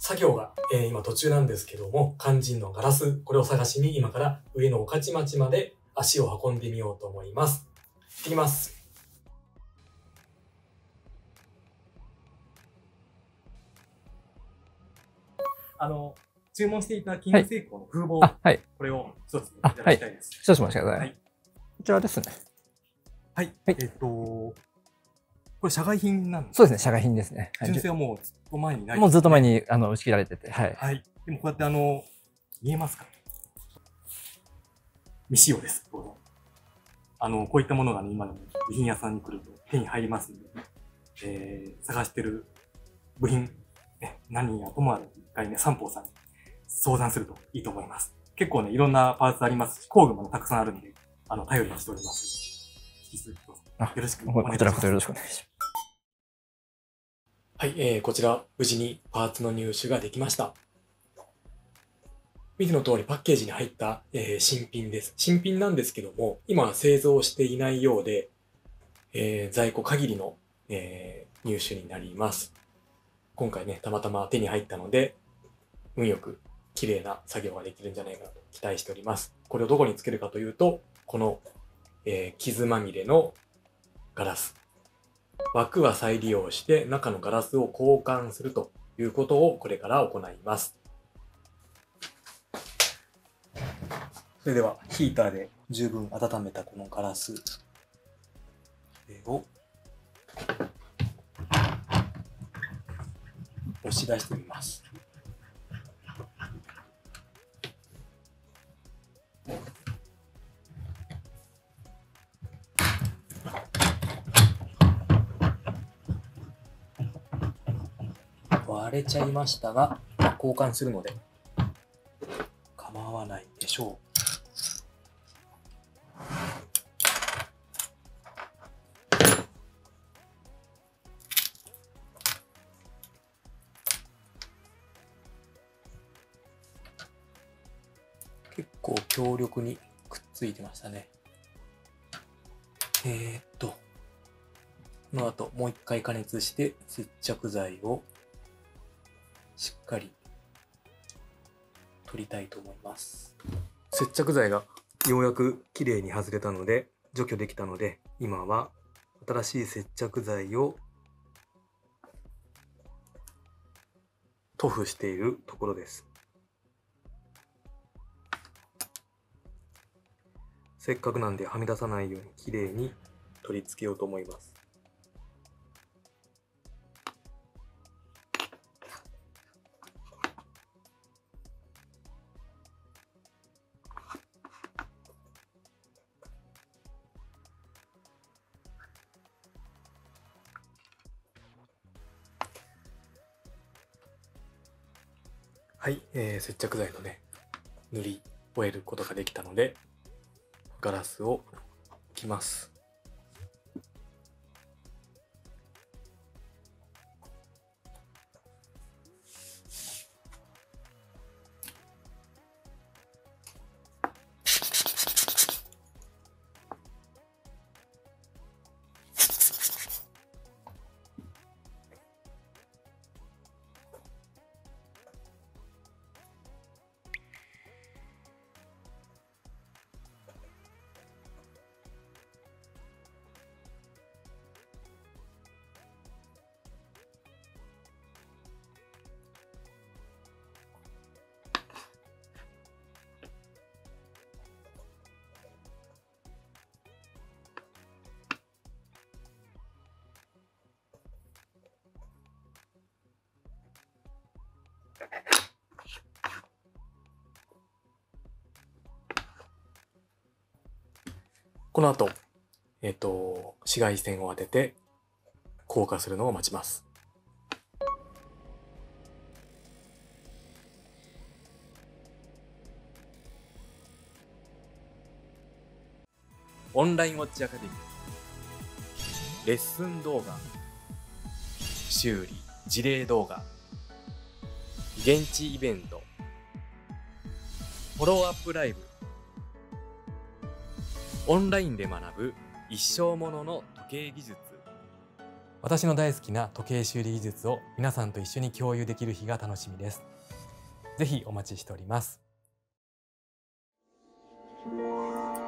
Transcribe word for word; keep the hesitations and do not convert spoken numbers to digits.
作業が、えー、今途中なんですけども、肝心のガラス、これを探しに今から上の御徒町まで足を運んでみようと思います。行ってきます。あの、注文していた金魚製鋼の風防、 あ、はい。 これを一ついただきたいです。 少々お待ちください。 はい。 こちらですね。 はい。はい、えっと、これ社外品なんですか？ そうですね、社外品ですね。 純正はもうずっと前にないですね。 もうずっと前にあの打ち切られてて、はい。 はい。でもこうやってあの、見えますか？未使用です。どうぞ。あの、こういったものがね、今でも部品屋さんに来ると手に入りますので、えー、探してる部品、ね、何やともある一回ね、三宝さんに相談するといいと思います。結構ね、いろんなパーツありますし、工具もたくさんあるんで、あの、頼りにしております。引き続きどうぞよろしくお願いします。 こちらこそよろしくお願いします。 はい、えー、こちら、無事にパーツの入手ができました。見ての通りパッケージに入った、えー、新品です。新品なんですけども、今は製造していないようで、えー、在庫限りの、えー、入手になります。今回ね、たまたま手に入ったので、運よく綺麗な作業ができるんじゃないかなと期待しております。これをどこにつけるかというと、この、えー、傷まみれのガラス。枠は再利用して中のガラスを交換するということをこれから行います。それではヒーターで十分温めたこのガラスを押し出してみます。割れちゃいましたが、交換するので構わないでしょう。結構強力にくっついてましたね。えー、っと、この後もう一回加熱して接着剤をしっかり取りたいと思います。接着剤がようやく綺麗に外れたので、除去できたので、今は新しい接着剤を塗布しているところです。せっかくなんではみ出さないように綺麗に取り付けようと思います。はい、えー、接着剤のね、塗り終えることができたので、ガラスを置きます。この後、えっと、紫外線を当てて硬化するのを待ちます。オンラインウォッチアカデミー、レッスン動画、修理、事例動画、現地イベント、フォローアップライブ、オンラインで学ぶ一生ものの時計技術、 私の大好きな時計修理技術を皆さんと一緒に共有できる日が楽しみです。ぜひお待ちしております。